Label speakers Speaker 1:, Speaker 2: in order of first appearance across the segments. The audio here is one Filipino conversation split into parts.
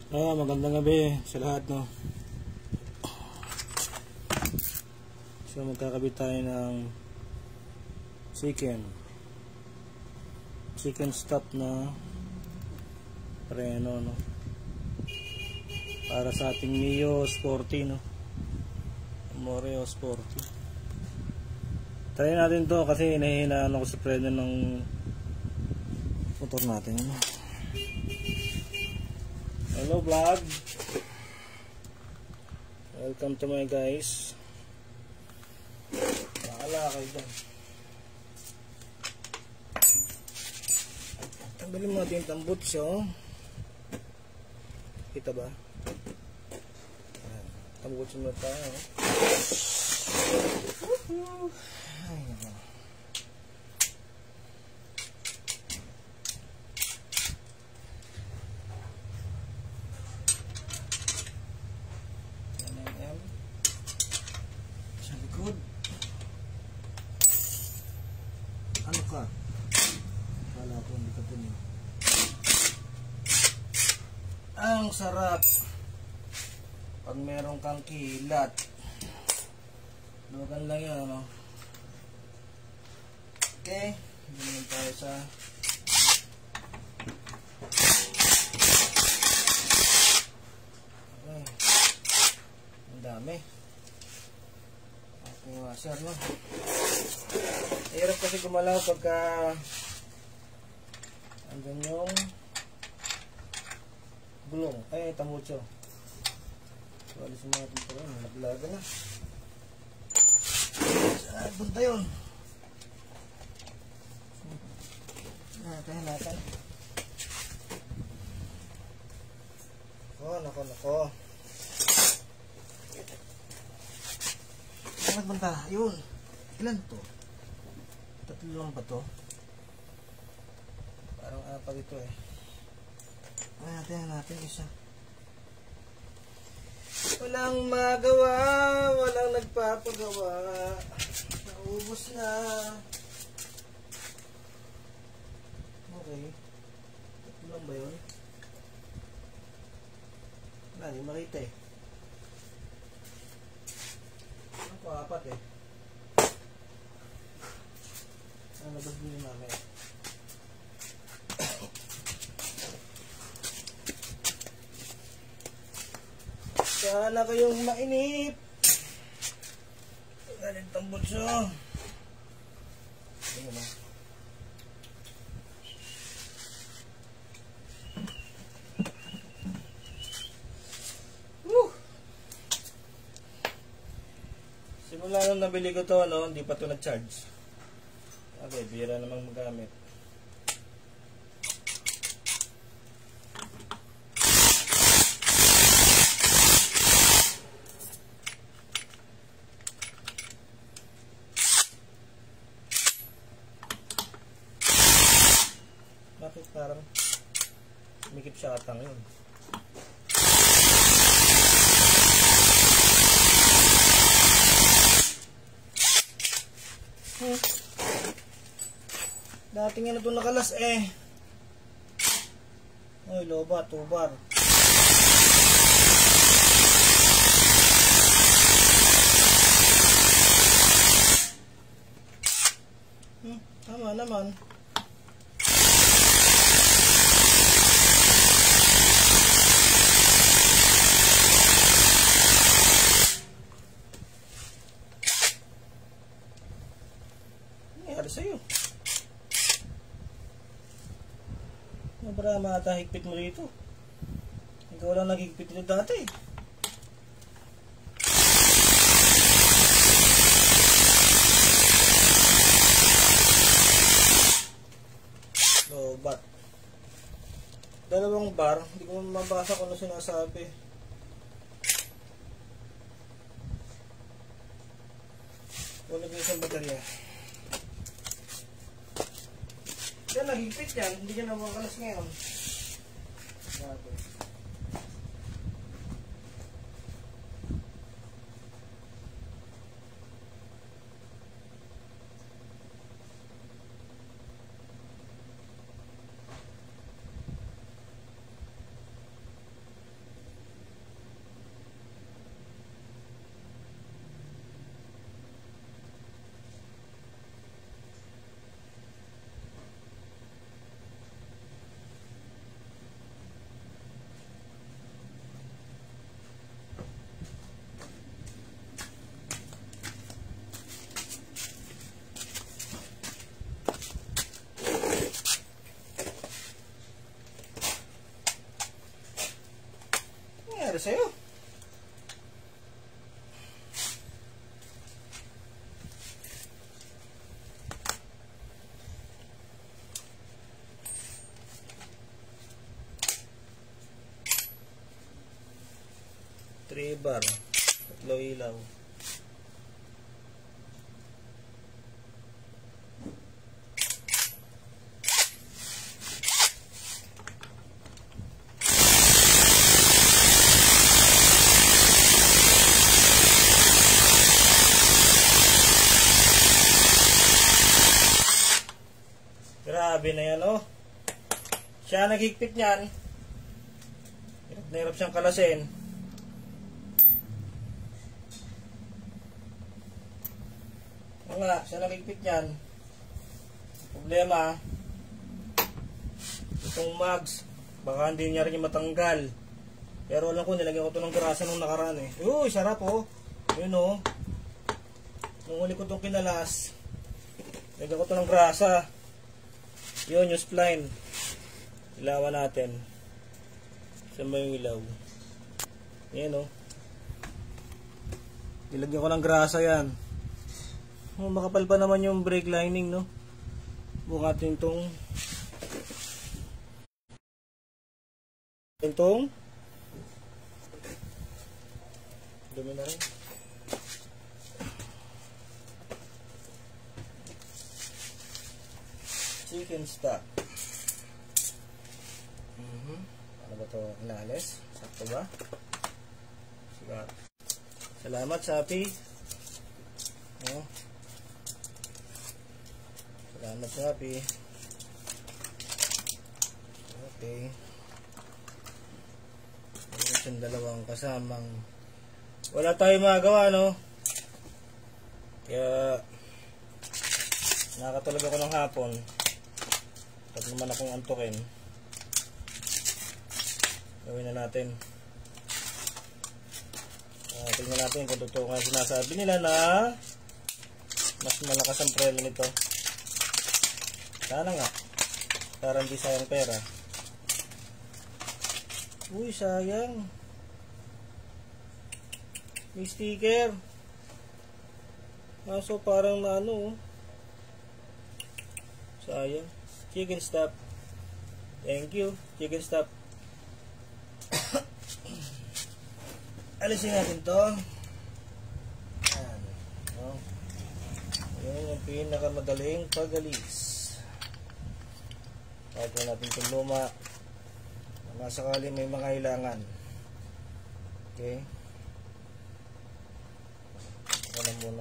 Speaker 1: Magandang gabi sa lahat, no. So magkakabit tayo ng chicken stop na preno, no, para sa ating Mio Sporty, no, Moreo Sporty. Try natin to kasi hinahinaan ako sa preno ng motor natin, no. Hello vlog, welcome to my guys. Bahala kayo dyan. Tanggalin mo natin yung tambuts, oh. Kita ba? Tambuts mo tayo, oh. Ay, naman. Ano ka? Wala ko, hindi ka puno. Ang sarap pag meron kang kilat. Lugan lang yun, ano? Okay, ganyan tayo sa okay. Ang dami. Ako washer, no? Hirap kasi gumalaw pagka andun yung gulong. Ay, tamutso. So, alisin mo natin ito. Naglaga na. Saan punta yun? Natin. Nako. Saan punta? Yun. Ilan to? Tatlo lang ba to? Parang apat ito eh. Natin isa. Walang magawa, walang nagpapagawa. Naubos na. Okay. Tatlo lang ba yun? Wala, hindi makita eh. Ako apat eh. Nalabas din yung namin. Sana kayong mainip. Galing tambutso. Ayan na. Simula nung nabili ko to, no, hindi pa to na-charge. Okay, bira namang magamit. Bakit parang mikip siya atang yun? Dati nga na ito nakalas eh. Ay, loba, tubar. Tama naman. Nangyari sa'yo? Para matahigpit mo dito. Ikaw lang naghigpit nito dati. Lobat. Dalawang bar. Hindi ko mabasa kung ano sinasabi. Wala ko isang baterya. Yan, nagigpit yan. Hindi ka na makakalas ngayon. Grabe. nangyari sa'yo? Bar, tatlo ilaw. Grabe na yan, oh. Siya naghigpit niyan. Hirap na hirap siyang kalasin. Nga, siya nagigpit yan. Problema, itong mags, baka hindi niya rin yung matanggal. Pero alam ko, nilagyan ko ito ng grasa nung nakaraan eh. Uy, sarap oh. Yun oh. Nung uli ko itong kinalas, nilagyan ko ito ng grasa. Yun, yung spline. Ilawan natin. Saan ba yung ilaw? Yan oh. Nilagyan ko ng grasa yan. Oh, makapal pa naman yung brake lining, no? Bukatin itong dumi na rin. Chicken stock. Ano ba ito? Inalis? Sakto ba? Salamat, Shopee. Oh. Salamat, Shopee. Okay. Mayroon siyang dalawang kasamang. Wala tayong magagawa, no? Kaya nakatulog ako ng hapon. Pag naman akong antukin, gawin na natin. Tingnan natin kung totoo nga sinasabi nila na mas malakas ang preno nito. Sana nga. Para hindi sayang pera. Uy, sayang. May sticker. Kaso parang na ano. Sayang. Chicken stop. Thank you. Chicken stop. Alisin natin to. Ayan. Oh. Ayan yung pinakamadaling pag-alis. Kahit po natin itong luma, mga sakali may mga kailangan. Okay. Ito lang muna.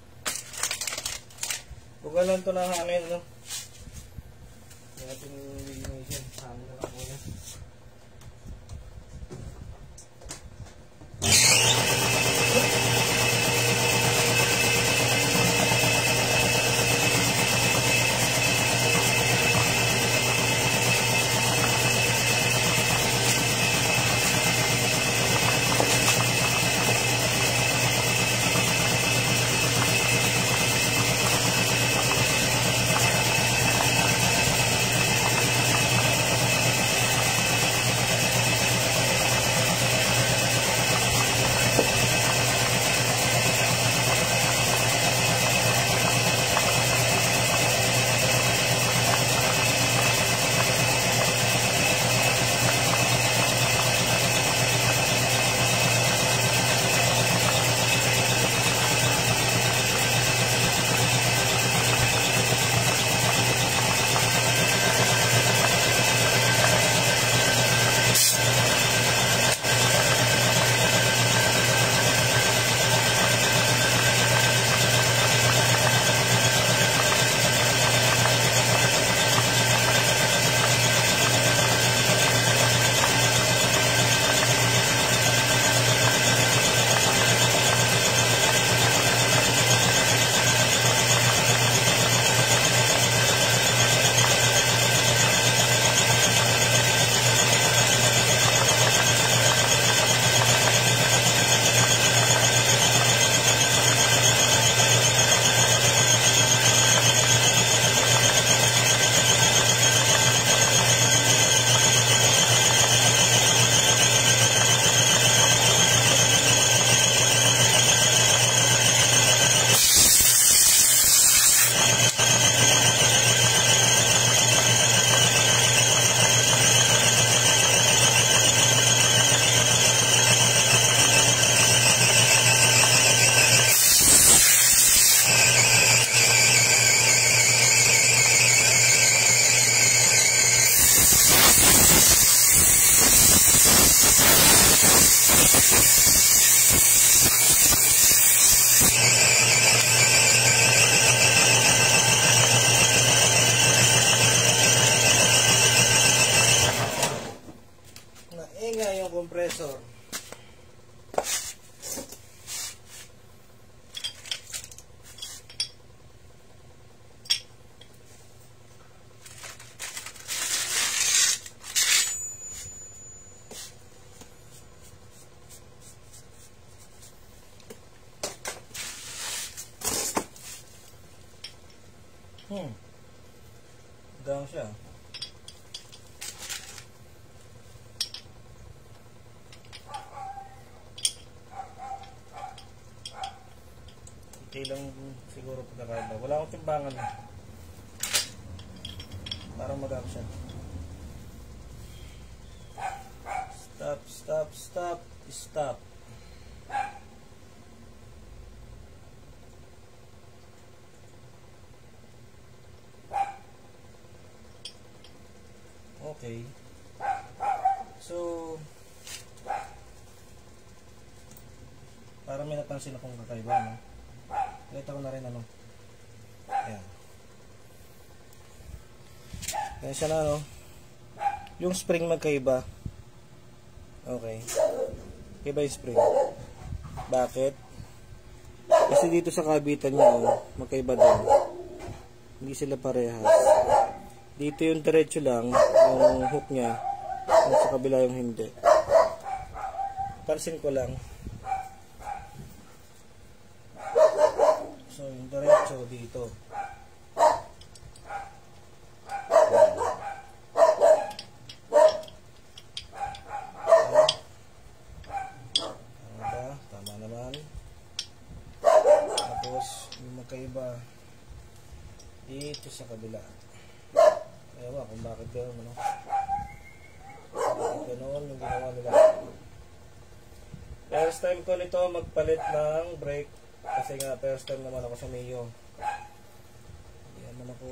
Speaker 1: Bugalan ito ng hangin, no? Hindi natin lilinisin. Hangin na lang muna. compressor. Down siya. Hindi lang siguro pagkakaiba. Wala akong timbangan. Parang mag-up siya. Stop, stop, stop, stop. Okay. So, parang may napansin akong kakaiba, no? Kita ko na rin, ano? Ayan. Ayan siya na, no? Yung spring magkaiba. Okay. Kaiba yung spring. Bakit? Kasi dito sa kabitan niya, oh, magkaiba din. Hindi sila parehas. Dito yung diretso lang, yung hook niya, at sa kabila yung hindi. Pansin ko lang. So, yung diretso dito. Tama naman. Tapos, yung magkaiba dito sa kabila. Ewan kung bakit gano'n, ano? Bakit gano'n yung ginawa nila. First time ko nito magpalit ng brake. Kasi nga, first time naman ako sa Mio. Hindi naman ako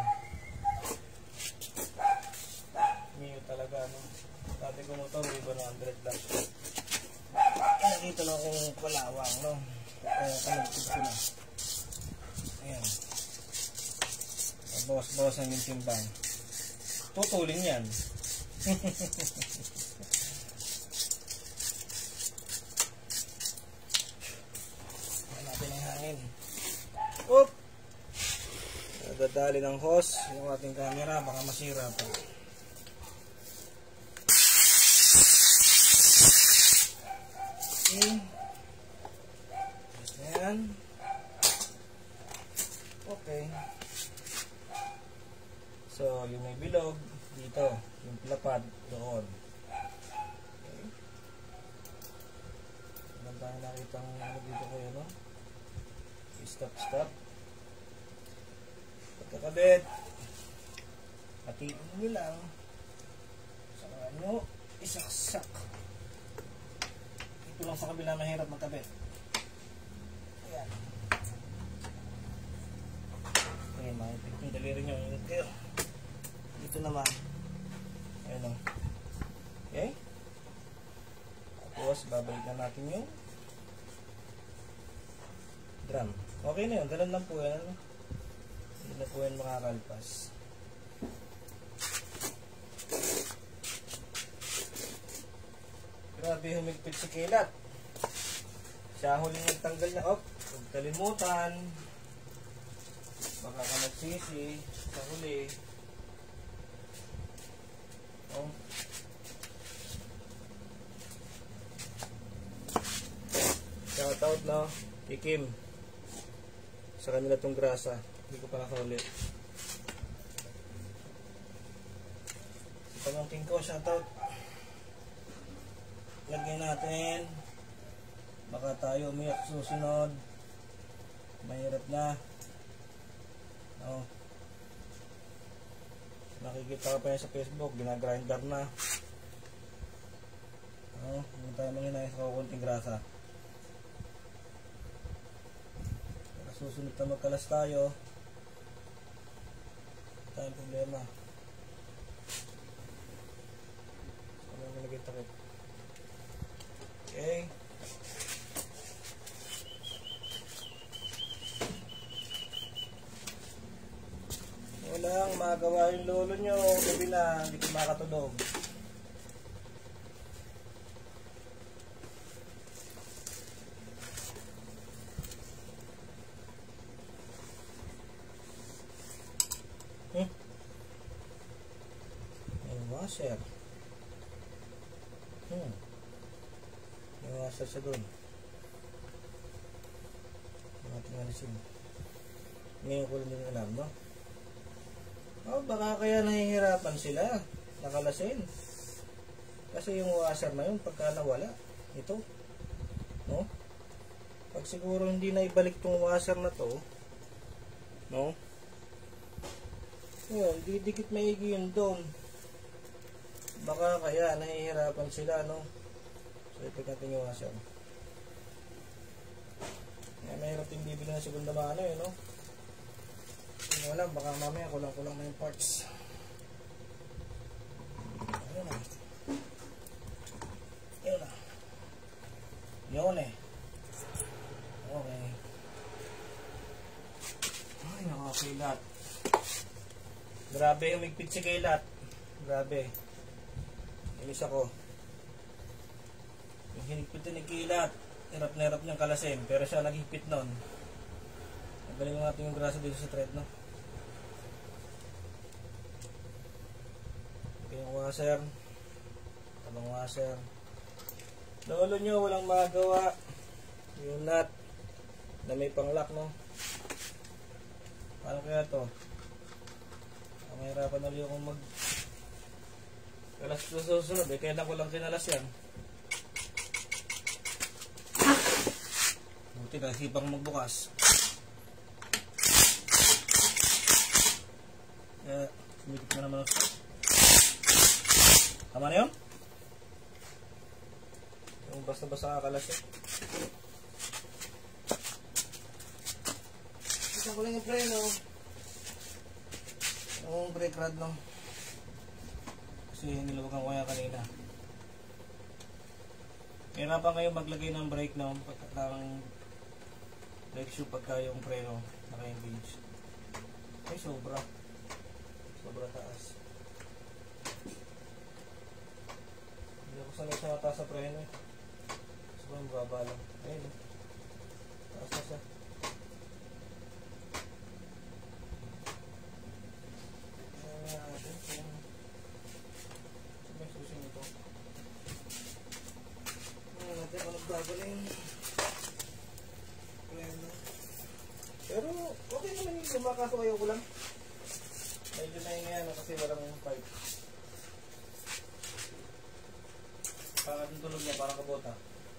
Speaker 1: Mio talaga, no? Dati ko mo ito, may 100 lang. Nakita na akong kalawang, no? Kaya kanagtid ko na. Ayan. Bawas-bawas ang yung timbang. Tutulin yan. Hanapin ang hangin. Oop! Nadadali ng hose yung ating camera. Baka masira pa. Okay. Ayan. Okay. So, yung may bilog, dito. Yung lapad, doon. Okay. Ilan tayo nakita ng ano dito kayo, no? Okay, stop, stop. Pagkakabit. Hatiin nyo lang. Saka nyo, isaksak. Ito lang sa kabila mahirap magkabit. Ayan. Okay, mahipit yung daliri nyo. Okay. Dito naman. Ayan o. Okay. Tapos, babalik na natin yung drum. Okay na yun. Ganun lang po yan. Hindi na po yan makakalpas. Grabe, humigpit si kilat. Siya huling nagtanggal na. Huwag kalimutan. Baka ka nagsisi sa huli. Oh. Shoutout, no? Tikim. Sa kanila tong grasa. Hindi ko pa nakahuli. Sa pamangking ko, shoutout. Lagyan natin. Baka tayo umiyak susunod. Mahirap na. Oh. Nakikita ka pa yan sa Facebook, ginagrinder na. Hindi tayo manghinay sa kukunting grasa. Susunod na magkalas tayo. Tayong problema. Ano ang nalagay takip? Okay. Walang magawa yung lolo nyo. Gabi na, hindi ko makatulog. washer. May washer siya doon. Ating alisin. Ngayon ko lang din alam, no? Baka kaya nahihirapan sila nakalasin. Kasi yung washer na yun, pagka nawala, ito, no? Pag siguro hindi na ibalik tong washer na to, no? Yun, didikit maigi yung dome. Baka kaya nahihirapan sila, no? So, ipag natin yung washer. Mahirap yung bibili ng segunda mano, no? Hindi mo alam, baka mamaya kulang-kulang na yung parts. Ayun na. Ayun na. Yun eh. Okay. Ay, nakakilat. Grabe, umigpit si kilat. Grabe. Inis ako. Yung hinigpit ni kilat. Hirap na hirap niyang kalasin, pero siya naghigpit nun. Nagaling natin yung grasa dito sa thread, no? Okay, yung washer. Talong washer. Lolo nyo, walang magawa. Yung nut na may pang-lock, no? Paano kaya to? Mahirapan na rin akong kalas sa susunod, eh. Kaya na ko lang kinalas yan. Nasipang magbukas. Sumikip na naman ako. Tama na yun? Yung basta-basta kakalas eh. Isa ko lang yung preno. Yung brake rod, no? Kasi nilawagan ko kaya kanina. Hirapan kayo maglagay ng brake, no? Brake shoe pagka yung preno naka-engage. Ay, sobra taas. Hindi ako sanay sa mataas sa preno eh. Sobrang baba lang. Ayun eh, taas na siya. May susi nito. Ngayon natin kung nagbago na yung preno. Pero okay naman yung lumakaso, ayaw ko lang. Medyo na yung yan kasi walang pipe. Pangat yung tulog niya, parang kabota.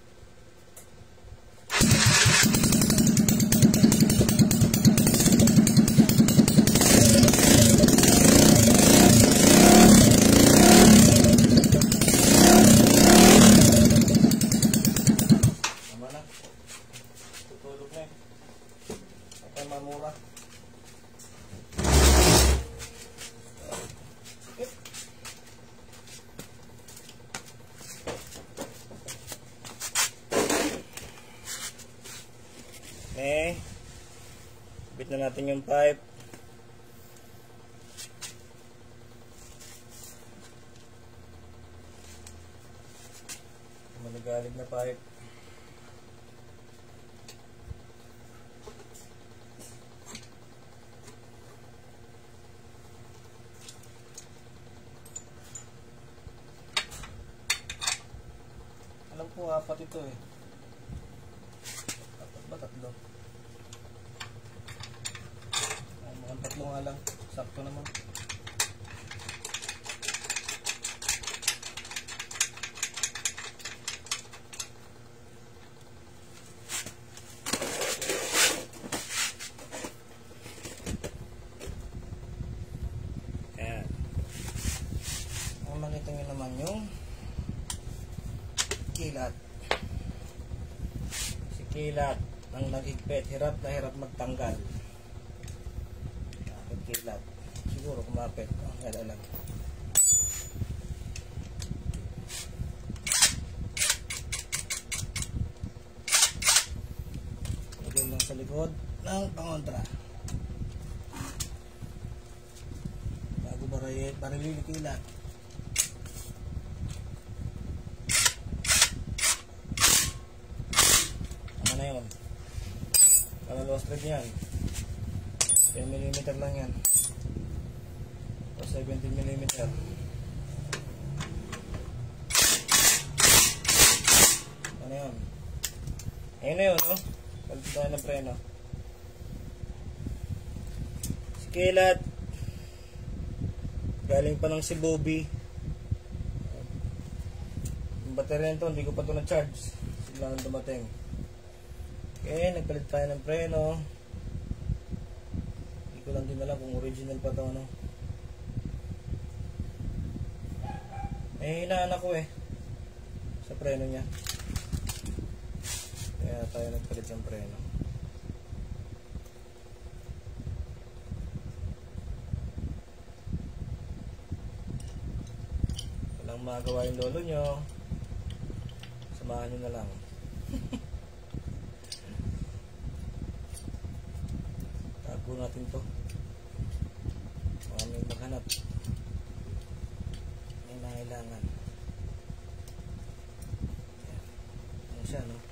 Speaker 1: Tama na. Tutulog na eh. At mamura. Okay, bit na natin yung pipe. Maligalig na pipe. Alam ko apat ito eh. Apat ba? Tatlo? Mukhang tatlo nga lang. Sakto naman. Ayan. Kung makita nyo naman yung kilat. Si kilat ang nag-igpit, hirap na hirap magtanggal. Kilat. Siguro kumapit. Yan lang. Lagyan lang sa likod ng pangontra. Bago barilin yung kilat. Tama na yun. Kalalos thread yan. 10 mm lang yan. O 17 mm. Ayun na yun, no? Palit tayo ng preno. Si Kelat. Galing pa ng si Bobby. Yung battery nito, hindi ko pa ito na-charge. Sila lang dumating. Okay, nagpalit tayo ng preno. Hindi ko lang din alam kung original pa ito, no? Eh, hinaan ako eh. Sa preno niya. Kaya tayo nagpalit ng preno. Walang magawa yung lolo nyo. Samahan nyo na lang. Tago natin to. Baka may maghanap. May nangailangan. Ano siya, no?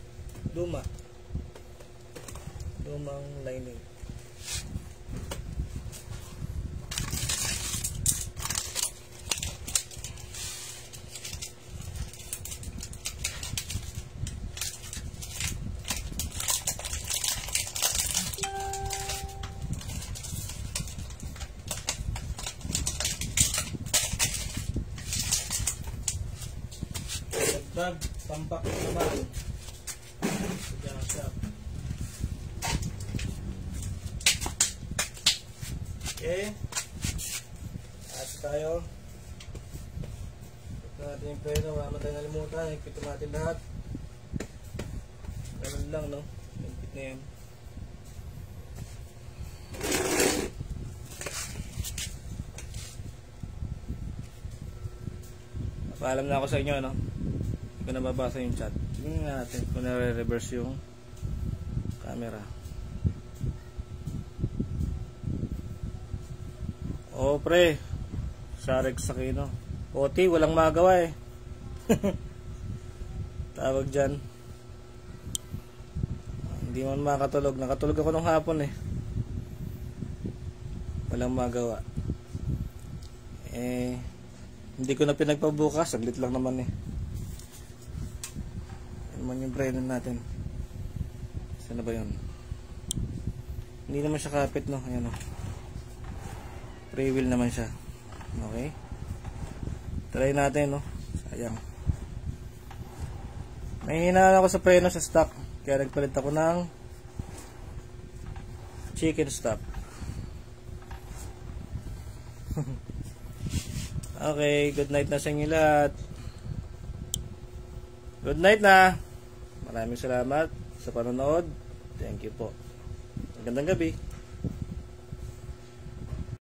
Speaker 1: Lumang lining. Dagdag, tampak naman. Diyan siya. Okay. At tayo. Ito natin yung preno. Wala naman tayo nalimutan. Ipito natin lahat. Ganun lang, no? Ipit na yun. Paalam na ako sa inyo, no? Hindi ko nababasa yung chat. Tingnan natin kung nare-reverse yung camera. Oh, pre. Sarek sa kino. Oti, walang magawa eh. Tawag dyan. Hindi man makatulog. Nakatulog ako nung hapon eh. Walang magawa. Hindi ko na pinagpabukas. Saglit lang naman eh. Yan naman yung preno natin. Saan na ba yun? Hindi naman siya kapit, no? Ayan, no? Free wheel naman siya. Okay? Try natin, no? Sayang. Nahihinaan ako sa preno sa stock. Kaya nagpalit ako ng chicken stop. Okay, good night na sa inyo lahat. Good night na. Maraming salamat sa panonood. Thank you po. Magandang gabi.